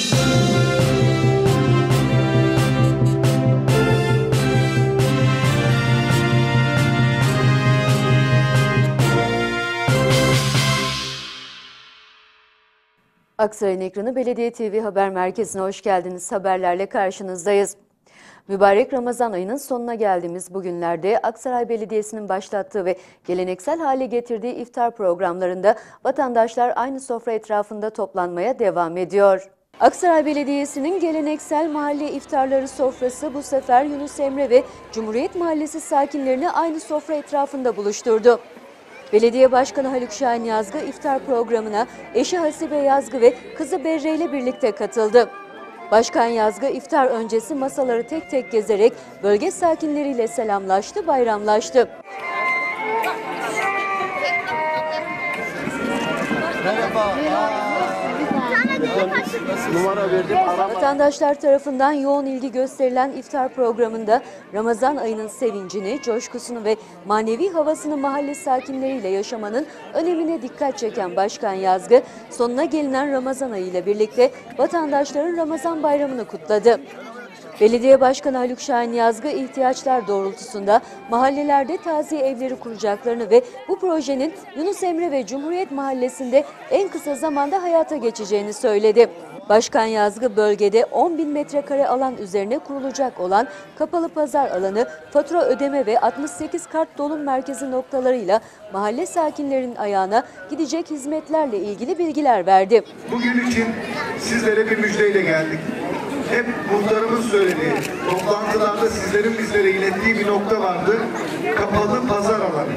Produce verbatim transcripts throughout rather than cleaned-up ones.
Aksaray'ın ekranı Belediye T V Haber Merkezi'ne hoş geldiniz. Haberlerle karşınızdayız. Mübarek Ramazan ayının sonuna geldiğimiz bugünlerde Aksaray Belediyesi'nin başlattığı ve geleneksel hale getirdiği iftar programlarında vatandaşlar aynı sofra etrafında toplanmaya devam ediyor. Aksaray Belediyesi'nin geleneksel mahalle iftarları sofrası bu sefer Yunus Emre ve Cumhuriyet Mahallesi sakinlerini aynı sofra etrafında buluşturdu. Belediye Başkanı Haluk Şahin Yazgı iftar programına eşi Hasibe Yazgı ve kızı Berre ile birlikte katıldı. Başkan Yazgı iftar öncesi masaları tek tek gezerek bölge sakinleriyle selamlaştı, bayramlaştı. Merhaba. Numara verdim. Vatandaşlar tarafından yoğun ilgi gösterilen iftar programında Ramazan ayının sevincini, coşkusunu ve manevi havasını mahalle sakinleriyle yaşamanın önemine dikkat çeken Başkan Yazgı, sonuna gelinen Ramazan ayı ile birlikte vatandaşların Ramazan bayramını kutladı. Belediye Başkanı Haluk Şahin Yazgı ihtiyaçlar doğrultusunda mahallelerde taziye evleri kuracaklarını ve bu projenin Yunus Emre ve Cumhuriyet Mahallesi'nde en kısa zamanda hayata geçeceğini söyledi. Başkan Yazgı bölgede on bin metrekare alan üzerine kurulacak olan kapalı pazar alanı, fatura ödeme ve altmış sekiz kart dolum merkezi noktalarıyla mahalle sakinlerinin ayağına gidecek hizmetlerle ilgili bilgiler verdi. Bugün için sizlere bir müjdeyle geldik. Hep muhtarımız söylediği, toplantılarda sizlerin bizlere ilettiği bir nokta vardı. Kapalı pazar alanı.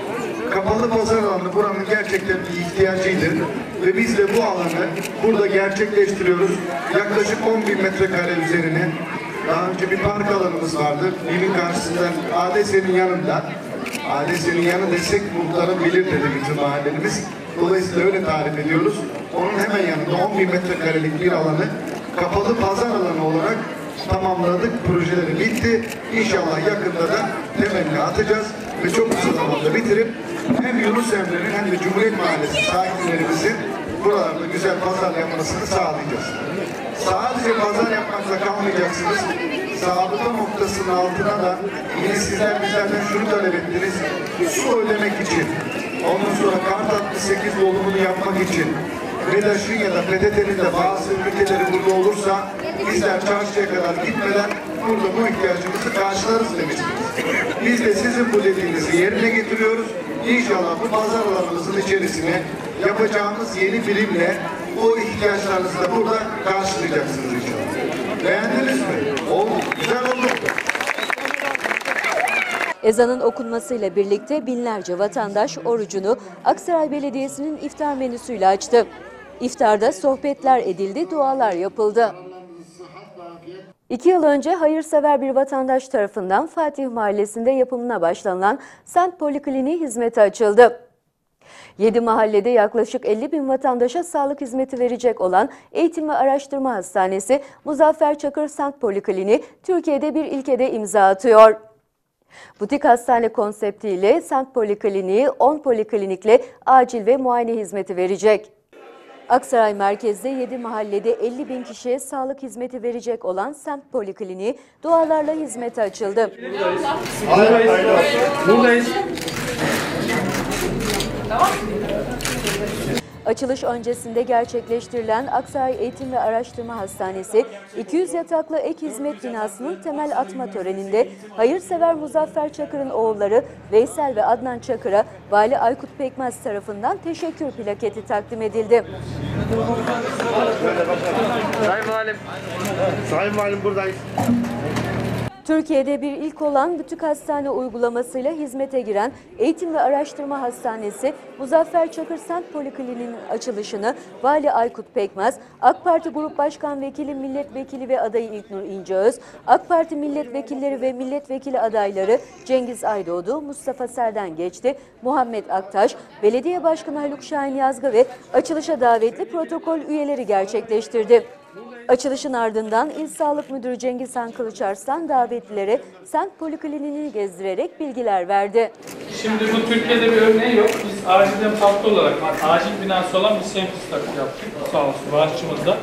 Kapalı pazar alanı buranın gerçekten bir ihtiyacıydı. Ve biz de bu alanı burada gerçekleştiriyoruz. Yaklaşık on bin metrekare üzerine. Daha önce bir park alanımız vardı. Evin karşısında A D S'nin yanında. A D S'nin yanı desek muhtarım bilir dedi bizim mahallemiz. Dolayısıyla öyle tarif ediyoruz. Onun hemen yanında on bin metrekarelik bir alanı kapalı pazar alanı olarak tamamladık. Projeleri bitti. İnşallah yakında da temelini atacağız ve çok kısa zamanda bitirip hem Yunus Emre'nin hem de Cumhuriyet Mahallesi sakinlerimizin buralarda güzel pazar yapmasını sağlayacağız. Sadece pazar yapmakla kalmayacaksınız. Zabıta noktasının altına da yine sizler bizlerden şunu talep ettiniz. Su ödemek için, ondan sonra kart altmış sekiz dolumunu yapmak için MEDAŞ'ın ya da P T T'nin de bazı ülkeleri burada olursa bizler çarşıya kadar gitmeden burada bu ihtiyacımızı karşılarız demiştiniz. Biz de sizin bu dediğinizi yerine getiriyoruz. İnşallah bu pazar alanımızın içerisine yapacağımız yeni birimle o ihtiyaçlarınızı da burada karşılayacaksınız inşallah. Beğendiniz mi? Oldu. Güzel oldu. Ezanın okunmasıyla birlikte binlerce vatandaş orucunu Aksaray Belediyesi'nin iftar menüsüyle açtı. İftarda sohbetler edildi, dualar yapıldı. İki yıl önce hayırsever bir vatandaş tarafından Fatih Mahallesi'nde yapımına başlanılan Sent Polikliniği hizmete açıldı. Yedi mahallede yaklaşık elli bin vatandaşa sağlık hizmeti verecek olan Eğitim ve Araştırma Hastanesi Muzaffer Çakır Sent Polikliniği Türkiye'de bir ilkede imza atıyor. Butik hastane konseptiyle Sent Polikliniği on poliklinikle acil ve muayene hizmeti verecek. Aksaray merkezde yedi mahallede elli bin kişiye sağlık hizmeti verecek olan Sent Polikliniği dualarla hizmete açıldı. Buradayız. Buradayız. Açılış öncesinde gerçekleştirilen Aksaray Eğitim ve Araştırma Hastanesi iki yüz yataklı ek hizmet binasının temel atma töreninde hayırsever Muzaffer Çakır'ın oğulları Veysel ve Adnan Çakır'a Vali Aykut Pekmez tarafından teşekkür plaketi takdim edildi. Sayın Valim. Sayın Valim buradayız. Türkiye'de bir ilk olan butik hastane uygulamasıyla hizmete giren Eğitim ve Araştırma Hastanesi Muzaffer Çakır Sent Polikliniğinin açılışını Vali Aykut Pekmez, AK Parti Grup Başkan Vekili, Milletvekili ve adayı İlknur İnceöz, AK Parti milletvekilleri ve milletvekili adayları Cengiz Aydoğdu, Mustafa Serden Geçti, Muhammed Aktaş, Belediye Başkanı Haluk Şahin Yazgı ve açılışa davetli protokol üyeleri gerçekleştirdi. Açılışın ardından İl Sağlık Müdürü Cengiz Han Kılıçarslan davetlilere Sent Polikliniğini gezdirerek bilgiler verdi. Şimdi bu Türkiye'de bir örneği yok. Biz acilden farklı olarak acil binası olan bir senfis takı yaptık. Sağ olsun bağışçımız da.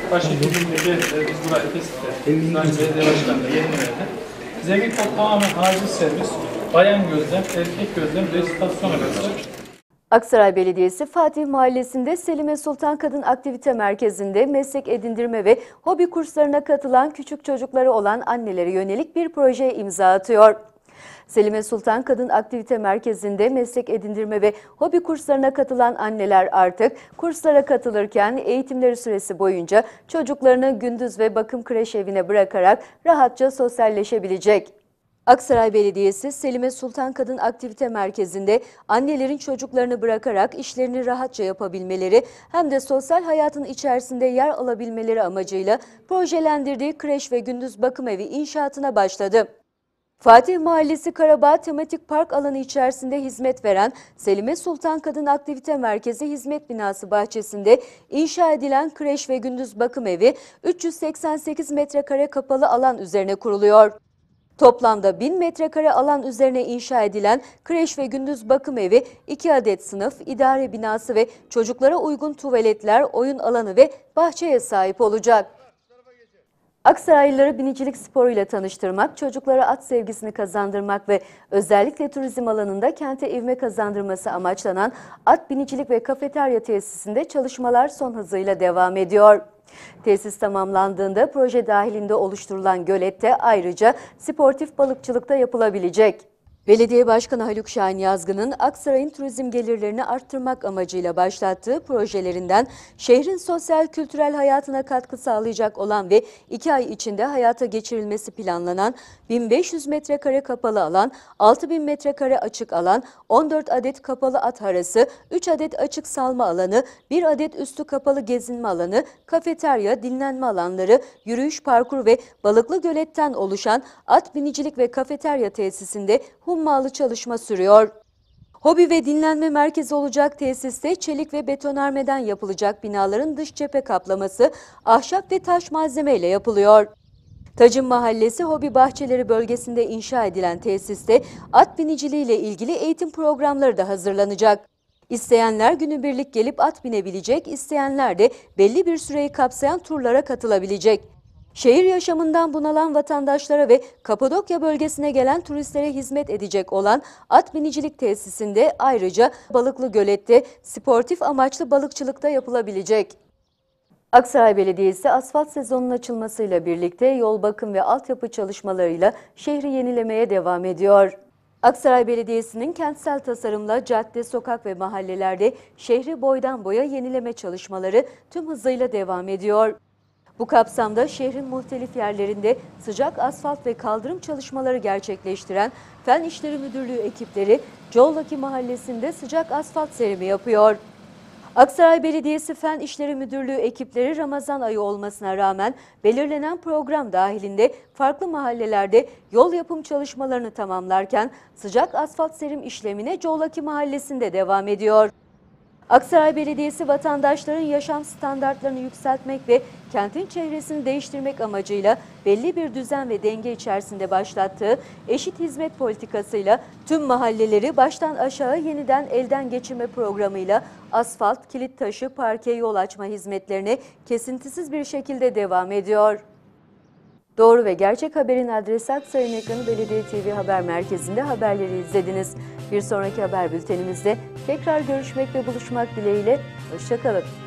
Başhekimliğinde geldiler, biz burayı tespit ettik. Belediye Başkanı da yerini verdi. Zengin Kol tamamen acil servis, bayan gözlem, erkek gözlem, resistasyona kadar. Aksaray Belediyesi Fatih Mahallesi'nde Selime Sultan Kadın Aktivite Merkezi'nde meslek edindirme ve hobi kurslarına katılan küçük çocukları olan annelere yönelik bir projeye imza atıyor. Selime Sultan Kadın Aktivite Merkezi'nde meslek edindirme ve hobi kurslarına katılan anneler artık kurslara katılırken eğitimleri süresi boyunca çocuklarını gündüz ve bakım kreş evine bırakarak rahatça sosyalleşebilecek. Aksaray Belediyesi Selime Sultan Kadın Aktivite Merkezi'nde annelerin çocuklarını bırakarak işlerini rahatça yapabilmeleri hem de sosyal hayatın içerisinde yer alabilmeleri amacıyla projelendirdiği kreş ve gündüz bakım evi inşaatına başladı. Fatih Mahallesi Karabağ Tematik Park alanı içerisinde hizmet veren Selime Sultan Kadın Aktivite Merkezi Hizmet Binası bahçesinde inşa edilen kreş ve gündüz bakım evi üç yüz seksen sekiz metrekare kapalı alan üzerine kuruluyor. Toplamda bin metrekare alan üzerine inşa edilen kreş ve gündüz bakım evi iki adet sınıf, idare binası ve çocuklara uygun tuvaletler, oyun alanı ve bahçeye sahip olacak. Aksaraylıları binicilik sporuyla tanıştırmak, çocuklara at sevgisini kazandırmak ve özellikle turizm alanında kente ivme kazandırması amaçlanan at binicilik ve kafeterya tesisinde çalışmalar son hızıyla devam ediyor. Tesis tamamlandığında proje dahilinde oluşturulan gölette ayrıca sportif balıkçılık da yapılabilecek. Belediye Başkanı Haluk Şahin Yazgın'ın Aksaray'ın turizm gelirlerini arttırmak amacıyla başlattığı projelerinden şehrin sosyal kültürel hayatına katkı sağlayacak olan ve iki ay içinde hayata geçirilmesi planlanan bin beş yüz metrekare kapalı alan, altı bin metrekare açık alan, on dört adet kapalı at harası, üç adet açık salma alanı, bir adet üstü kapalı gezinme alanı, kafeterya, dinlenme alanları, yürüyüş parkur ve balıklı göletten oluşan at binicilik ve kafeterya tesisinde hummalı çalışma sürüyor. Hobi ve dinlenme merkezi olacak tesiste çelik ve betonarmeden yapılacak binaların dış cephe kaplaması ahşap ve taş malzemeyle yapılıyor. Tacın Mahallesi Hobi Bahçeleri bölgesinde inşa edilen tesiste at biniciliği ile ilgili eğitim programları da hazırlanacak. İsteyenler günübirlik gelip at binebilecek, isteyenler de belli bir süreyi kapsayan turlara katılabilecek. Şehir yaşamından bunalan vatandaşlara ve Kapadokya bölgesine gelen turistlere hizmet edecek olan at binicilik tesisinde ayrıca Balıklı Gölet'te sportif amaçlı balıkçılık da yapılabilecek. Aksaray Belediyesi asfalt sezonunun açılmasıyla birlikte yol bakım ve altyapı çalışmalarıyla şehri yenilemeye devam ediyor. Aksaray Belediyesi'nin kentsel tasarımla cadde, sokak ve mahallelerde şehri boydan boya yenileme çalışmaları tüm hızıyla devam ediyor. Bu kapsamda şehrin muhtelif yerlerinde sıcak asfalt ve kaldırım çalışmaları gerçekleştiren Fen İşleri Müdürlüğü ekipleri Coğlaki Mahallesi'nde sıcak asfalt serimi yapıyor. Aksaray Belediyesi Fen İşleri Müdürlüğü ekipleri Ramazan ayı olmasına rağmen belirlenen program dahilinde farklı mahallelerde yol yapım çalışmalarını tamamlarken sıcak asfalt serim işlemine Coğlaki Mahallesi'nde devam ediyor. Aksaray Belediyesi vatandaşların yaşam standartlarını yükseltmek ve kentin çehresini değiştirmek amacıyla belli bir düzen ve denge içerisinde başlattığı eşit hizmet politikasıyla tüm mahalleleri baştan aşağı yeniden elden geçirme programıyla asfalt, kilit taşı, parke, yol açma hizmetlerine kesintisiz bir şekilde devam ediyor. Doğru ve gerçek haberin adresi Aksaray'ın ekranı Belediye T V Haber Merkezi'nde haberleri izlediniz. Bir sonraki haber bültenimizde tekrar görüşmek ve buluşmak dileğiyle. Hoşça kalın.